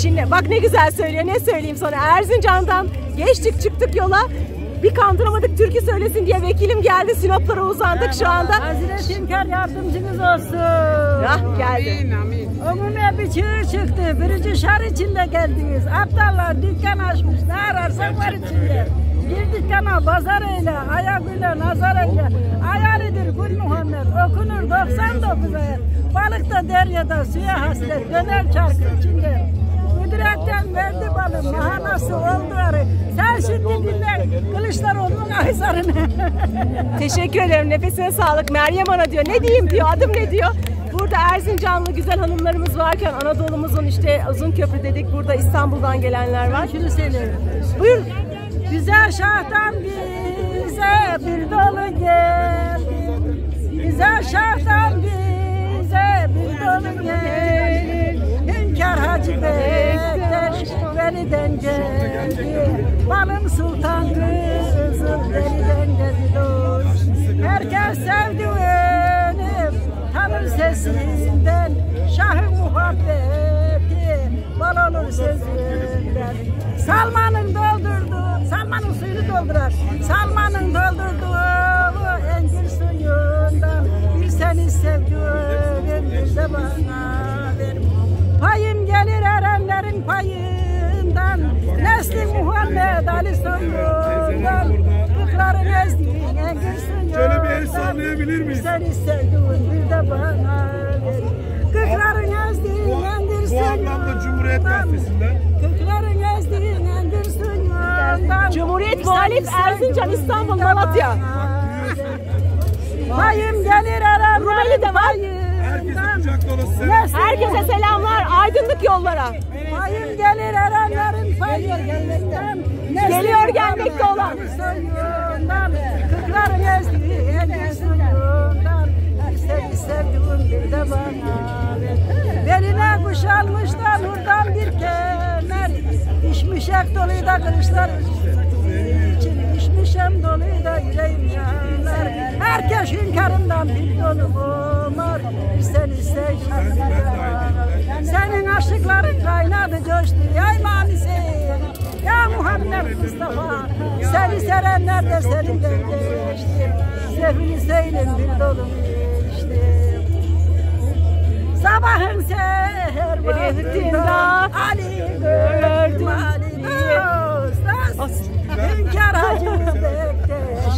Şimdi bak ne güzel söylüyor, ne söyleyeyim sana. Erzincan'dan geçtik çıktık yola. Bir kandıramadık türkü söylesin diye vekilim geldi. Sinoplara uzandık şu anda. Hazreti Hünkar yardımcınız olsun. Hah geldi. Umumya bir çığır çıktı. Birinci şar içinde geldiniz. Aptallar dükkan açmış. Ne ararsan var içinde. Bir dükkana pazar eyle, ayak ile nazar eyle. Ayarıdır Gül Muhammed, okunur 99 ayet. Balık da deryada suya hasret, döner çarkı içinde. Kudretten verdi balı, mahanası oldu arı. Sen şimdi dinle Kılıçdaroğlu'nun ayzarını. Teşekkür ederim. Nefesine sağlık. Meryem Ana diyor. Ne diyeyim diyor. Adım ne diyor? Burada Erzincanlı güzel hanımlarımız varken Anadolu'muzun işte Uzunköprü dedik. Burada İstanbul'dan gelenler var. Şunu söyleyeyim. Buyur. Güzel şahtan bize bir dolu geldi. Güzel şahtan bize bir dolu geldi. Hünkar Hacı Bektaş Veli'den geldi. Balım Sultan kızım Veli'den geldi dost. Herkes sevdi önüm tanır sesinden. Şah-ı muhabbeti bal olur sözünden. Salmanın suyunu doldurar. Salmanın doldurduğu engin suyundan bir seni sevdiğim bir de bana ver. Payım gelir erenlerin payından, nesli Muhammed Ali soyundan. Kıkların ezdiğin engin suyundan. Şöyle bir el sallayabilir miyiz? Bir seni sevdiğim bir de bana ver. Kıkların ezdiğin engin suyundan. Bu anlamda Cumhuriyet Gazetesi'nden. Kıkların ezdiğin engin suyundan. Cumhuriyet Muhalif Erzincan, İstanbul, Malatya. Payım gelir aramda. Rumeli de var. Herkese kucak dolusu selam. Herkese selamlar. Aydınlık yollara. Payım gelir aranların payından. Geliyor gelmekte olan. Suyundan. Kırkların ezdiği engin suyundan. Seni sevdiğim bir de bana ver. Beline kuş almışlar buradan bir kemer. İşmişek doluydu da kılıçlar için. İşmişem doluydu da yüreğim yanar. Herkes hünkârından bir dolu kumar. Seni sevdim. Senin aşıkların kaynadı coştu. Ey manisi. Ya Muhammed Mustafa. Seni serenler de seninden geçti. Sefili seylim bir dolu geçti. Sabahın seher vaktında Ali gördüm Ali dost. Hünkar Hacı Bektaş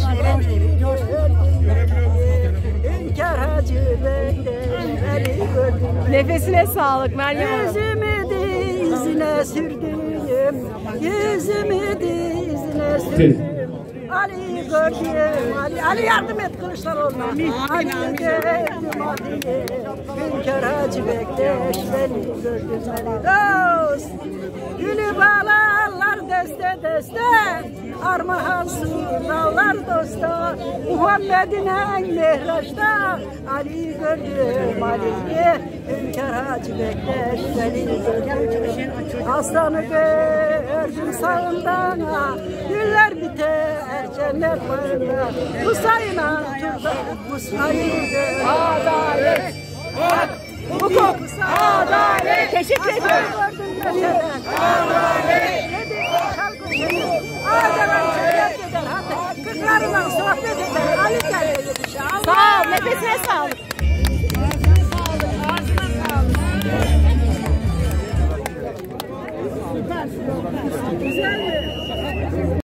Hünkar Hacı Bektaş Ali gördüm. Nefesine sağlık Meryem Hanım. Yüzümü dizine sürdüm. Yüzümü dizine sürdüm. Ali gördüm, Ali yardım et Kılıçdaroğlu'na. Ali gördüm, Ali. Hünkar Hacı Bektaş beni gördüm, Ali dost. Gülü bağlarlar deste deste, armağan sunarlar dosta. Muhammed'in en mehraçta, Ali gördüm, Ali. Hünkar Hacı Bektaş beni gördüm. Aslanı gördüm sağından, güller biter. Cennet bağında Hüseyin'a turda Hüseyin'de adalet hak hukuk adalet. Teşekkür ederim. Adalet adalet cennet eder hatta kırklarından sohbet eder Ali geldi inşallah. Sağ ol, nefesine sağlık. Güzel mi?